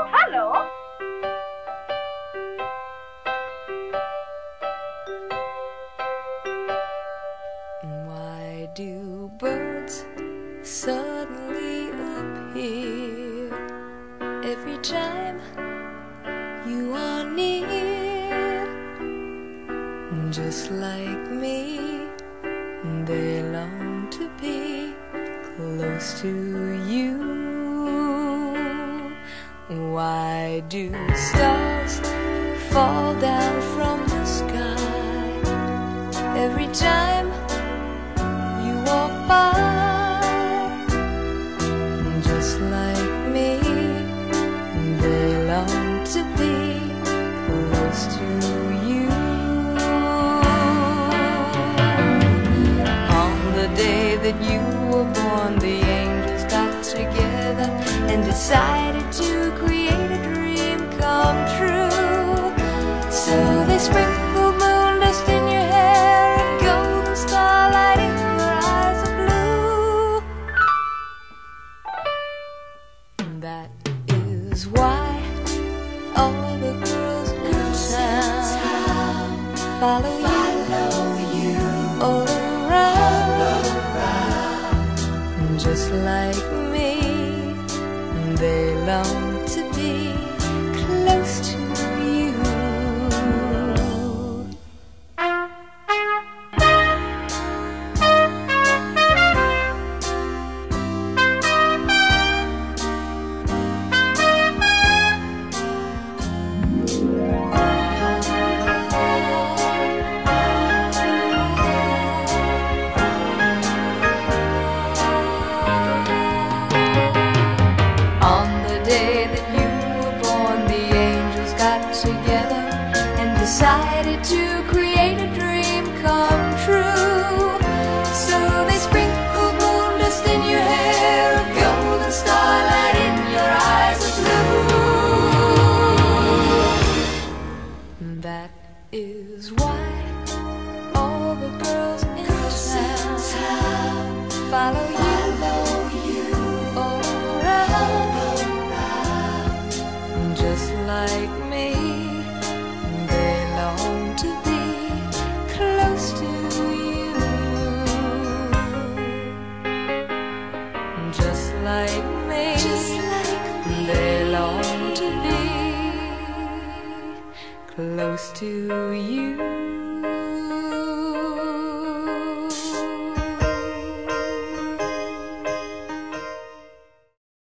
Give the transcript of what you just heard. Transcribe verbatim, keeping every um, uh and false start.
hello. Why do birds suddenly appear every time you are near? Just like me, they long to be close to you. Why do stars fall down from the sky every time you walk by? Just like me, they long to be close to you. On the day that you were born, the angels got together and decided to create a dream come true. So they sprinkled moon dust in your hair and golden starlight in your eyes of blue. That is why all the girls in town follow you all around. Just like me, they long to be close to you. Together and decided to create a dream come true. So they sprinkled moon dust in your hair, a golden starlight in your eyes of blue. That is why all the girls in town follow you all around. Just like me, they long to be close to you. Just like me, Just like me. They long to be close to you.